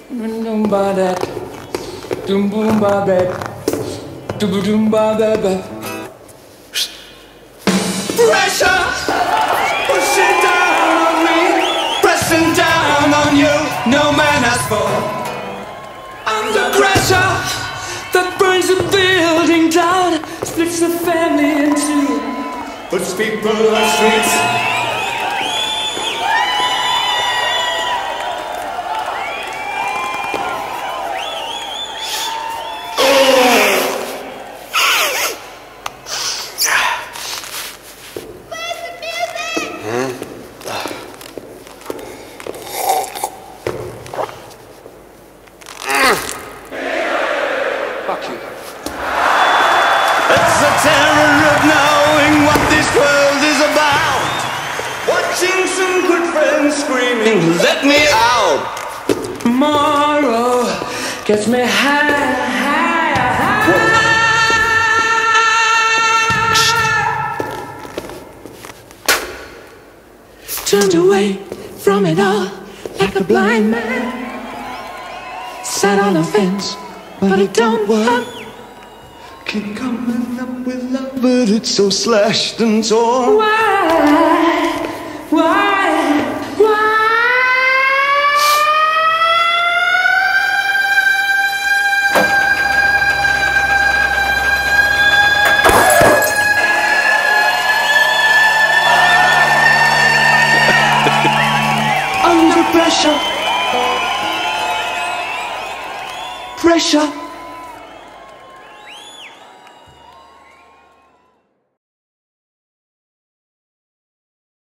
Doom ba that, doom boom ba that, doom doom ba that. Pressure, pushing down on me, pressing down on you. No man has fallen under pressure that burns the building down, splits the family in two, puts people on the streets. It's the terror of knowing what this world is about. Watching some good friends screaming, let me out. Tomorrow gets me high, high, high. Turned away from it all like a blind man. Sat on a fence, but it don't work. Keep coming up with love, but it's so slashed and torn. Why? Under pressure. Pressure.